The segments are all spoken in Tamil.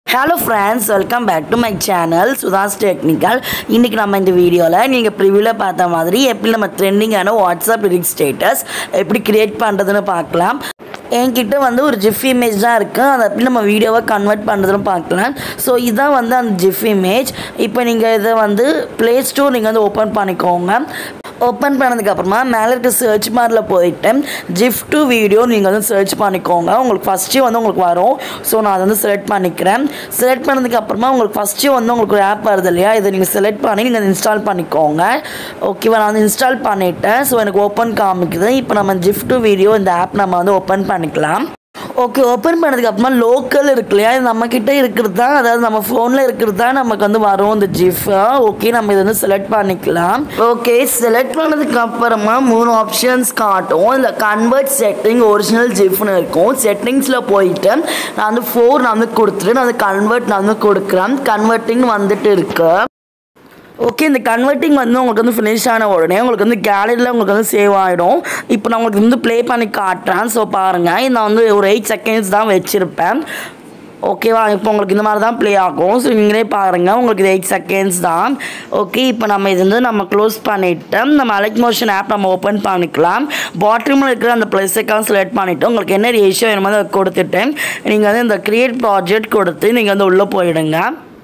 Hello friends, welcome back to my channel Sudha's Technical. இன்னைக்கு நம்ம இந்த வீடியோல நீங்க ப்ரிவியூல பார்த்த மாதிரி எப்படி நம்ம ட்ரெண்டிங்கான வாட்ஸ்அப் லிரிக் ஸ்டேட்டஸ் எப்படி கிரியேட் பண்றதுன்னு பார்க்கலாம். என்கிட்ட வந்து ஒரு GIF இமேஜ் தான் இருக்கு. அதை எப்படி நம்ம வீடியோவை கன்வெர்ட் பண்றதுன்னு பார்க்கலாம். ஸோ இதான் வந்து அந்த GIF இமேஜ். இப்போ நீங்க இதை வந்து Play Store நீங்க வந்து ஓபன் பண்ணிக்கோங்க. ஓப்பன் பண்ணதுக்கு அப்புறமா மேலே இருக்க சர்ச் பாரில் போயிட்டு GIF to வீடியோ நீங்கள் வந்து சர்ச் பண்ணிக்கோங்க. உங்களுக்கு ஃபஸ்ட்டு வந்து உங்களுக்கு வரும். ஸோ நான் அதை வந்து செலக்ட் பண்ணிக்கிறேன். செலக்ட் பண்ணதுக்கு அப்புறமா உங்களுக்கு ஃபஸ்ட்டு வந்து உங்களுக்கு ஒரு ஆப் வருது இல்லையா, இதை நீங்கள் செலக்ட் பண்ணி நீங்கள் அதை இன்ஸ்டால் பண்ணிக்கோங்க. ஓகேவா, நான் வந்து இன்ஸ்டால் பண்ணிவிட்டேன். ஸோ எனக்கு ஓப்பன் காமிக்குது. இப்போ நம்ம GIF to வீடியோ இந்த ஆப் நம்ம வந்து ஓப்பன் பண்ணிக்கலாம். ஓகே, ஓப்பன் பண்ணதுக்கு அப்புறமா லோக்கல் இருக்கு இல்லையா, இது நம்மக்கிட்ட இருக்கிறது தான், அதாவது நம்ம ஃபோனில் இருக்கிறது தான் நமக்கு வந்து வரும் இந்த GIF. ஓகே, நம்ம இதை வந்து செலக்ட் பண்ணிக்கலாம். ஓகே, செலக்ட் பண்ணதுக்கு அப்புறமா 3 ஆப்ஷன்ஸ் காட்டும். இல்லை கன்வெர்ட் செட்டிங் ஒரிஜினல் GIFனு இருக்கும். செட்டிங்ஸில் போயிட்டு நான் வந்து 4 நான் வந்து கொடுத்துட்டு நான் வந்து கன்வெர்ட் நான் வந்து கொடுக்குறேன். கன்வெர்ட்டிங் வந்துட்டு இருக்கு. ஓகே, இந்த கன்வெர்ட்டிங் வந்து உங்களுக்கு வந்து ஃபினிஷ் ஆன உடனே உங்களுக்கு வந்து கேலரியில் உங்களுக்கு வந்து சேவ் ஆகிடும். இப்போ நான் உங்களுக்கு வந்து ப்ளே பண்ணி காட்டுறேன். ஸோ பாருங்கள், நான் வந்து ஒரு 8 செகண்ட்ஸ் தான் வச்சுருப்பேன். ஓகேவா, இப்போ உங்களுக்கு இந்த மாதிரி தான் ப்ளே ஆகும். ஸோ நீங்களே பாருங்கள், உங்களுக்கு இது 8 செகண்ட்ஸ் தான். ஓகே, இப்போ நம்ம இது வந்து நம்ம க்ளோஸ் பண்ணிவிட்டு நம்ம அலெக்ட் மோஷன் ஆப் நம்ம ஓப்பன் பண்ணிக்கலாம். பாட்டமில் இருக்கிற அந்த ப்ளஸ் ஐக்கான் செலக்ட் பண்ணிவிட்டு உங்களுக்கு என்ன ரேஷியோ வேணுமோ அதை கொடுத்துட்டு நீங்கள் வந்து இந்த க்ரியேட் ப்ராஜெக்ட் கொடுத்து நீங்கள் வந்து உள்ளே போயிடுங்க.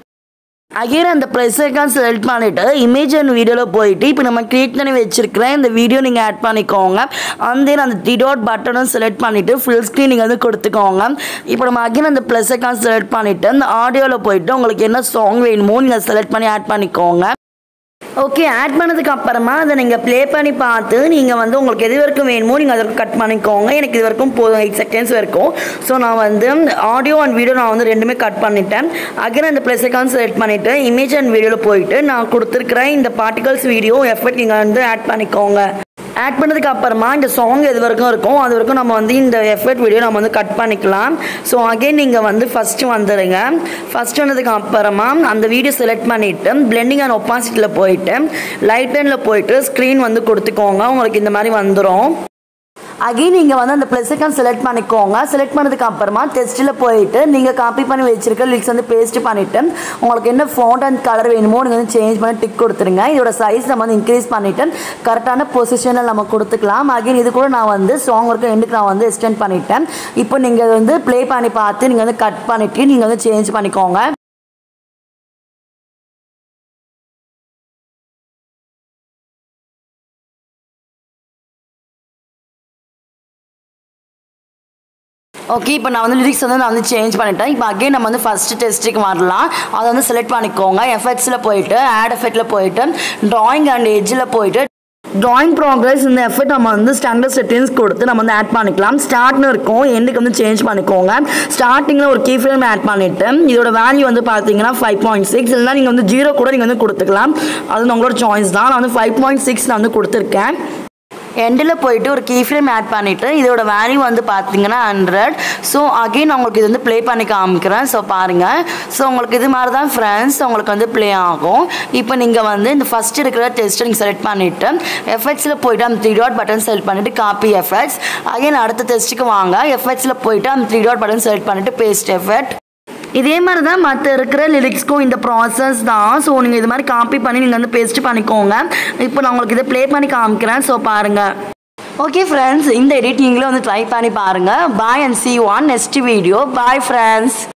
அகைன் அந்த ப்ளஸ் ஐக்கான் செலக்ட் பண்ணிவிட்டு இமேஜ் அண்ட் வீடியோவில் போயிட்டு இப்போ நம்ம க்ரியேட் பண்ணி வச்சுருக்கிறேன் இந்த வீடியோ நீங்கள் ஆட் பண்ணிக்கோங்க. அந்த 3 டாட் பட்டனும் செலக்ட் பண்ணிவிட்டு ஃபுல் ஸ்க்ரீன் நீங்கள் வந்து கொடுத்துக்கோங்க. இப்போ நம்ம அகைன் அந்த ப்ளஸ் ஐக்கான் செலக்ட் பண்ணிவிட்டு அந்த ஆடியோவில் போயிட்டு உங்களுக்கு என்ன சாங் வேணுமோ நீங்கள் செலக்ட் பண்ணி ஆட் பண்ணிக்கோங்க. ஓகே, ஆட் பண்ணதுக்கு அப்புறமா அதை நீங்கள் ப்ளே பண்ணி பார்த்து நீங்கள் வந்து உங்களுக்கு எது வரைக்கும் வேணுமோ நீங்கள் அதற்கு கட் பண்ணிக்கோங்க. எனக்கு இது வரைக்கும் போதும், 8 செகண்ட்ஸ் வரைக்கும். ஸோ நான் வந்து ஆடியோ அண்ட் வீடியோ நான் வந்து ரெண்டுமே கட் பண்ணிட்டேன். அகைன் அந்த ப்ளஸ் ஐக்கான் செலக்ட் பண்ணிவிட்டு இமேஜ் அண்ட் வீடியோவில் போயிட்டு நான் கொடுத்துருக்குறேன் இந்த பார்ட்டிகல்ஸ் வீடியோ எஃபெக்ட் நீங்கள் வந்து ஆட் பண்ணிக்கோங்க. ஆட் பண்ணதுக்கு அப்புறமா இந்த சாங் எது வரைக்கும் இருக்கும் அது வரைக்கும் நம்ம வந்து இந்த எஃபெக்ட் வீடியோ நம்ம வந்து கட் பண்ணிக்கலாம். ஸோ அகைன் நீங்கள் வந்து ஃபஸ்ட்டு வந்துடுங்க. ஃபஸ்ட்டு வந்ததுக்கு அப்புறமா அந்த வீடியோ செலக்ட் பண்ணிவிட்டு பிளெண்டிங் அண்ட் ஒப்பாசிட்டியில் போயிட்டு லைட் அண்டில் போயிட்டு ஸ்க்ரீன் வந்து கொடுத்துக்கோங்க. உங்களுக்கு இந்த மாதிரி வந்துடும். அகைன் நீங்கள் வந்து அந்த ப்ளஸ் ஐக்கான் செலக்ட் பண்ணிக்கோங்க. செலக்ட் பண்ணதுக்கு அப்புறமா டெஸ்ட்டில் போயிட்டு நீங்கள் காப்பி பண்ணி வச்சிருக்க லிரிக்ஸ் வந்து பேஸ்ட் பண்ணிவிட்டு உங்களுக்கு என்ன ஃபாண்ட் அண்ட் கலர் வேணுமோ நீங்கள் வந்து சேஞ்ச் பண்ணி டிக் கொடுத்துருங்க. இதோட சைஸ் நம்ம வந்து இன்க்ரீஸ் பண்ணிவிட்டு கரெக்டான பொசிஷனில் நம்ம கொடுத்துக்கலாம். அகைன் இது கூட நான் வந்து சாங் இருக்க எண்டுக்கு நான் வந்து எக்ஸ்டெண்ட் பண்ணிவிட்டேன். இப்போ நீங்கள் வந்து ப்ளே பண்ணி பார்த்து நீங்கள் வந்து கட் பண்ணிவிட்டு நீங்கள் வந்து சேஞ்ச் பண்ணிக்கோங்க. ஓகே, இப்போ நான் வந்து லிரிக்ஸ் வந்து நான் வந்து சேஞ்ச் பண்ணிட்டேன். இப்போ அகைன் நம்ம வந்து ஃபஸ்ட்டு டெஸ்ட்டுக்கு வரலாம். அதை வந்து செலக்ட் பண்ணிக்கோங்க. எஃபெக்ட்ஸில் போயிட்டு ஆட் எஃபெக்டில் போயிட்டு ட்ராயிங் அண்ட் எட்ஜில் போயிட்டு ட்ராயிங் ப்ராக்ரஸ் இந்த எஃபெக்ட் நம்ம வந்து ஸ்டாண்டர்ட் செட்டிங்ஸ் கொடுத்து நம்ம வந்து ஆட் பண்ணிக்கலாம். ஸ்டார்ட்னு இருக்கும், எண்டுக்கு வந்து சேஞ்ச் பண்ணிக்கோங்க. ஸ்டார்டிங்கில் ஒரு கீ ஃப்ரேம் ஆட் பண்ணிவிட்டு இதோட வேல்யூ வந்து பார்த்தீங்கன்னா 5.6 இல்லைனா நீங்கள் வந்து 0 கூட நீங்கள் வந்து கொடுத்துக்கலாம். அது உங்களோட சாய்ஸ் தான். நான் வந்து 5.6 நான் வந்து கொடுத்துருக்கேன். எண்டில் போயிட்டு ஒரு கீ ஃப்ரேம் ஆட் பண்ணிவிட்டு இதோட வேல்யூ வந்து பார்த்தீங்கன்னா 100. ஸோ அகெயின் உங்களுக்கு இது வந்து ப்ளே பண்ணி காமிக்கிறேன். ஸோ பாருங்கள், ஸோ உங்களுக்கு இது மாதிரி தான் ஃப்ரெண்ட்ஸ் உங்களுக்கு வந்து ப்ளே ஆகும். இப்போ நீங்கள் வந்து இந்த ஃபஸ்ட் இருக்கிற டெஸ்ட்டை நீங்கள் செலக்ட் பண்ணிவிட்டு எஃபெக்ட்ஸில் போய்ட்டு அந்த 3 டாட் பட்டன் செலக்ட் பண்ணிவிட்டு காப்பி எஃபெக்ட்ஸ். அகைன் அடுத்த டெஸ்ட்டுக்கு வாங்க. எஃபெக்ட்ஸில் போய்ட்டு அந்த 3 டாட் பட்டன் செலக்ட் பண்ணிவிட்டு பேஸ்ட் எஃபெக்ட். இதே மாதிரி தான் மற்ற இருக்கிற லிரிக்ஸ்க்கும் இந்த ப்ராசஸ் தான். ஸோ நீங்கள் இது மாதிரி காப்பி பண்ணி நீங்கள் வந்து பேஸ்ட் பண்ணிக்கோங்க. இப்போ நான் உங்களுக்கு இதை ப்ளே பண்ணி காமிக்கிறேன். ஸோ பாருங்கள். ஓகே ஃப்ரெண்ட்ஸ், இந்த எடிட் நீங்களும் வந்து ட்ரை பண்ணி பாருங்கள். Bye and see you on next video. Bye friends.